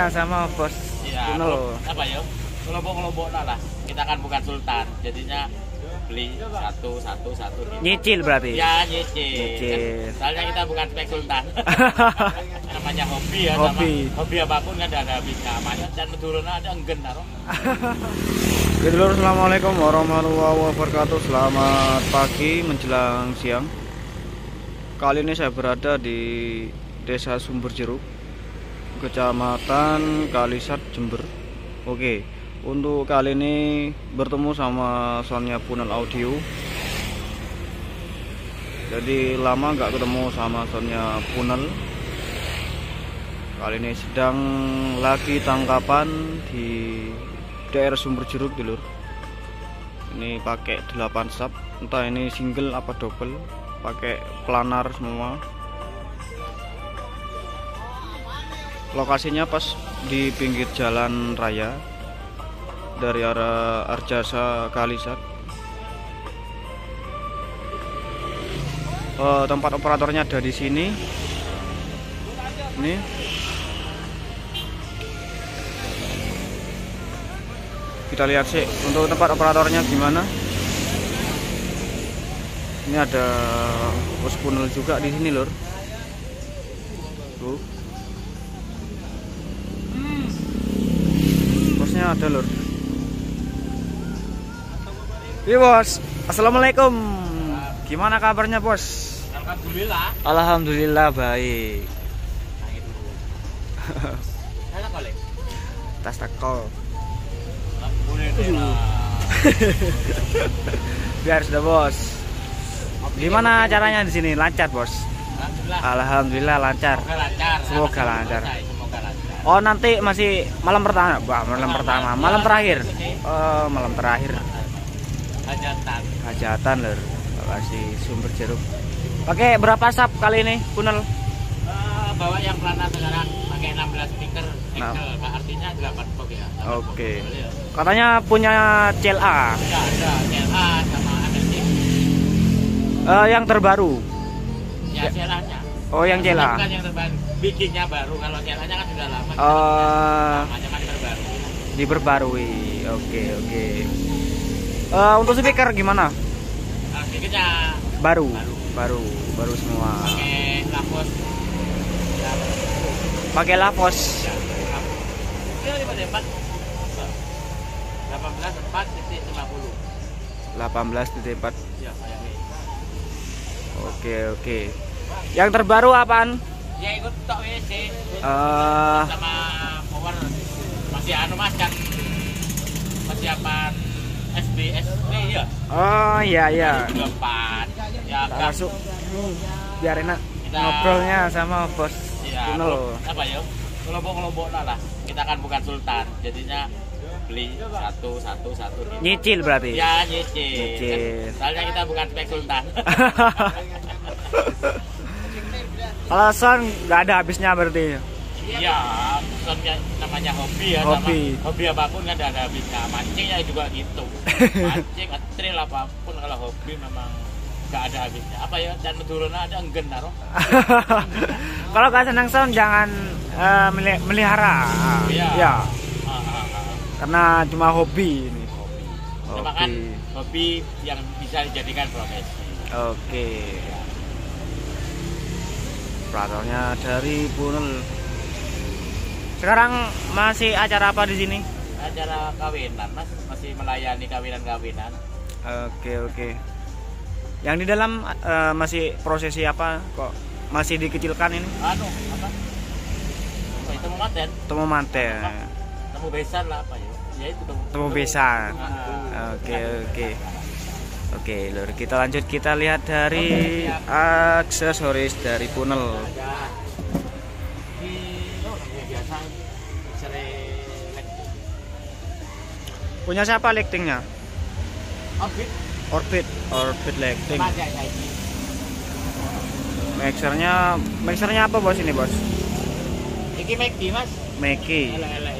ngobrolnya sama bos Punel. Apa ya? Kelompok-kelompok lah. Kita kan bukan sultan, jadinya beli satu gitu. Nyicil berarti? Ya nyicil. Nyicil. Soalnya kita bukan spek sultan. Namanya hobi ya, hobi apapun kan ada habisnya. Banyak dan menurun ada enggen taruh. Jadi lur, assalamualaikum warahmatullahi wabarakatuh. Selamat pagi menjelang siang. Kali ini saya berada di Desa Sumberjeruk, Kecamatan Kalisat, Jember. Oke, untuk kali ini bertemu sama soundnya Punel Audio. Jadi lama nggak ketemu sama soundnya Punel. Kali ini sedang lagi tangkapan di daerah Sumberjeruk dulur. Ini pakai 8 sub, entah ini single apa double, pakai planar semua. Lokasinya pas di pinggir jalan raya dari arah Arjasa Kalisat. Tempat operatornya ada di sini. Ini kita lihat sih untuk tempat operatornya gimana. Ini ada bos Punel juga di sini lur. Tuh. Bosnya ada lur. Iya bos, assalamualaikum. Gimana kabarnya bos? Alhamdulillah. Alhamdulillah baik. Tas takol. Biar sudah bos. Gimana caranya di sini? Lancar bos? Alhamdulillah lancar. Semoga lancar. Oh nanti masih malam pertama, malam terakhir. Oh malam terakhir. Hajatan lur. Lokasi Sumberjeruk. Pakai berapa sub kali ini Punel? Bawa yang planar sekarang, pakai 16 speaker Excel, artinya 8 box ya. Oke. Katanya punya CLA. Ya, ada CLA sama AMC. Yang terbaru. Ya, CLA-nya. Oh, yang CLA. Bukan yang terbaru. Bikinnya baru, kalau CLA-nya kan sudah lama. Namanya kan diperbarui. Diperbarui. Oke. Untuk speaker gimana? Speakernya baru semua. Pakai Lapos. Pakai Lapos. Ya, 18.4.50. Ya, Oke. Yang terbaru apaan? Ya ikut tok WC. Sama power masih mas kan persiapan SB ya. Oh iya. 24. Ya masuk. Biar enak ngobrolnya sama bos Punel. Apa ya? Kelompok-kelompok lah. Kita kan bukan sultan, jadinya beli satu gitu. Nyicil berarti? Ya nyicil. Soalnya kita bukan spek sultan. Kalau sound nggak ada habisnya berarti? Iya, soundnya namanya hobi ya. Hobi apapun kan ada habisnya. Mancingnya juga gitu. Mancing, ngetril apapun kalau hobi memang nggak ada habisnya. Apa ya? Dan menurun ada enggen taruh. Kalau nggak senang sound jangan melihara. Ya. Karena cuma hobi ini. Cuma kan hobi yang bisa dijadikan profesi. Oke. Operatornya dari Punel. Sekarang masih acara apa di sini? Acara kawinan, Mas. Masih melayani kawinan-kawinan. Oke. Yang di dalam masih prosesi apa? Kok masih dikecilkan ini? Apa? Temu manten. Temu besan lah apa ya? Ya itu temu besan. Oke, lur, kita lanjut, kita lihat dari aksesoris dari Punel. Punya siapa lightingnya? Orbit lighting. Mixernya apa bos ini bos? Iki Meki mas. Meki.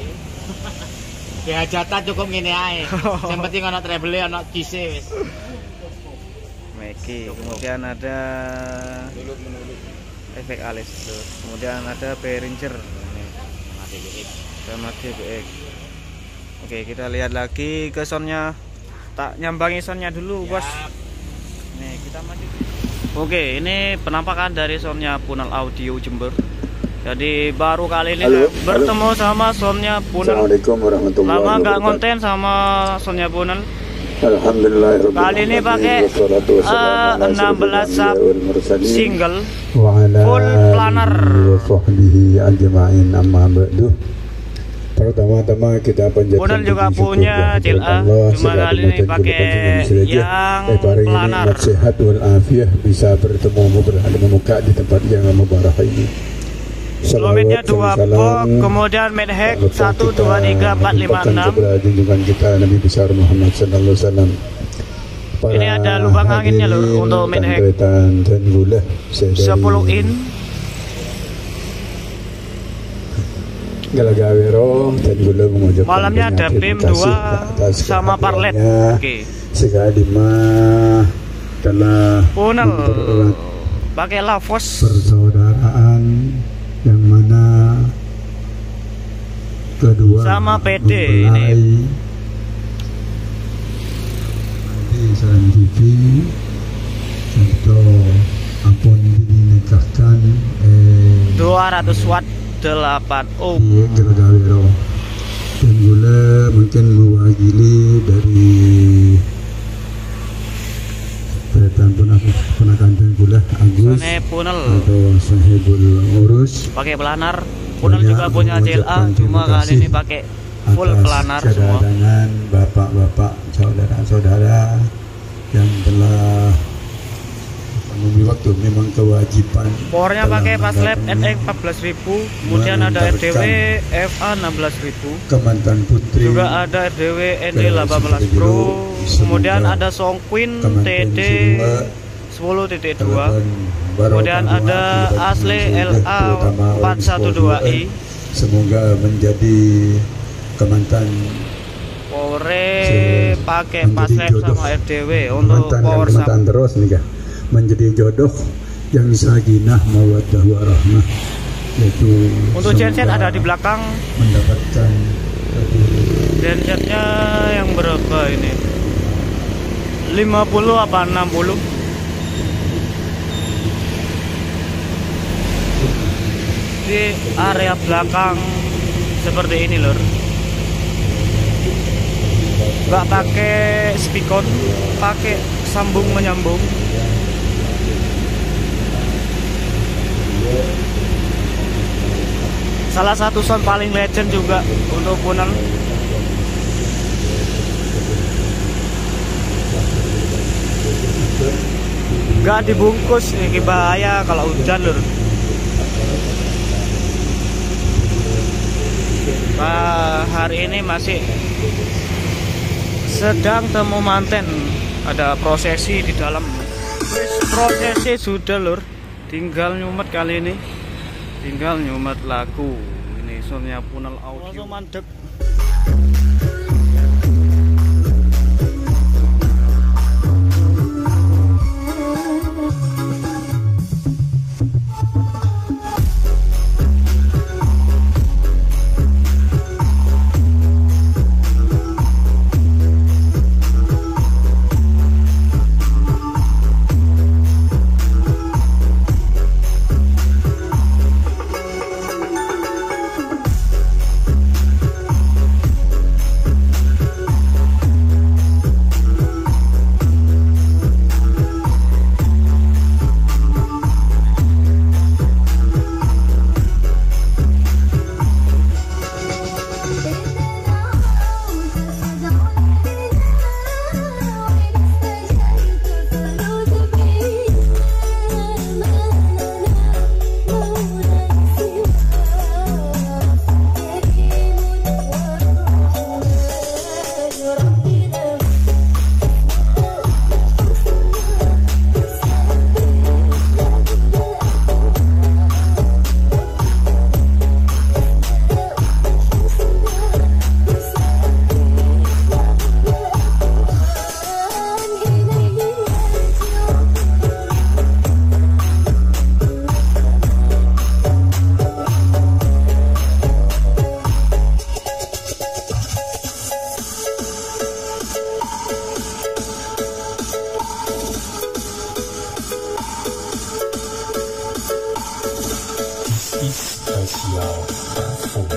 Ya hajatan cukup gini aja. Yang penting ono treble ono cise wis. Meki. Kemudian ada efek alis tuh. Kemudian ada Behringer ini. DBX. Sama DBX. Oke, kita lihat lagi ke soundnya. Tak nyambangi soundnya dulu, Ya. bos. Nih, kita maju. Oke, ini penampakan dari soundnya Punel Audio Jember. Jadi baru kali ini bertemu sama soundnya Punel. Assalamualaikum warahmatullahi Lama wabarakatuh. nggak ngonten sama soundnya Punel. Alhamdulillah. Kali ini pakai 16 sub single full planar. Pertama-tama kita panjatkan Punel juga punya CLA, cuma kali ini pakai yang planar. Sehat walafiat bisa bertemu bermuka di tempat yang mubarak ini. Kilometernya 2 box, kemudian medhack 1, 2, 3, 4, 5, 6. Junjungan kita Nabi besar Muhammad sallallahu alaihi wasallam. Ini ada lubang anginnya lur untuk medhack 10 in. Malamnya ada BIM 2 sama parlet. Oke. Sekali mah telah Punel pakai lavos persaudaraan yang mana kedua sama PD ini. Di Salam TV contoh ampun dinikahkan 200 watt 8 ohm. Gergawero dan gula mungkin mewakili dari penakan gula Agus Ini Punel atau sahibul urus. pakai planar. Punel juga punya CLA, cuma kali ini pakai full planar semua. Dengan bapak-bapak, saudara-saudara yang telah mengambil waktu, memang kewajiban. Powernya pakai Paslab NX 14.000, kemudian ada RDW FA 16.000. Kemantan putri Juga ada RDW ND 18 Pro, kemudian ada Songqueen TD 10.2, kemudian ada Asle LA 412i. Semoga menjadi kemantan Powernya pakai Paslab sama RDW untuk power kemantan terus nih, menjadi jodoh yang sakinah mawaddah warahmah, yaitu untuk genset ada di belakang. mendapatkan Gensetnya yang berapa ini? 50 apa 60? Di area belakang seperti ini lor. Nggak pakai speakon, pakai sambung menyambung. Salah satu sound paling legend juga untuk Punel. Nggak dibungkus, ini bahaya kalau hujan lur. Hari ini masih sedang temu manten, ada prosesi di dalam. Prosesi sudah lur, tinggal nyumet kali ini, tinggal nyumet lagu. Ini soundnya Punel Audio. Mandek. spesial perform.